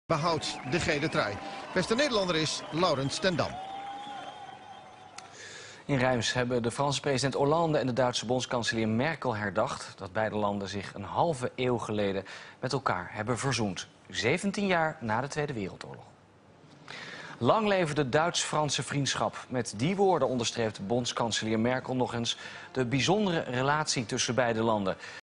behoudt de gele trui. Beste Nederlander is Laurens ten Dam. In Reims hebben de Franse president Hollande en de Duitse bondskanselier Merkel herdacht dat beide landen zich een halve eeuw geleden met elkaar hebben verzoend. 17 jaar na de Tweede Wereldoorlog. Lang leven de Duits-Franse vriendschap. Met die woorden onderstreept bondskanselier Merkel nog eens de bijzondere relatie tussen beide landen.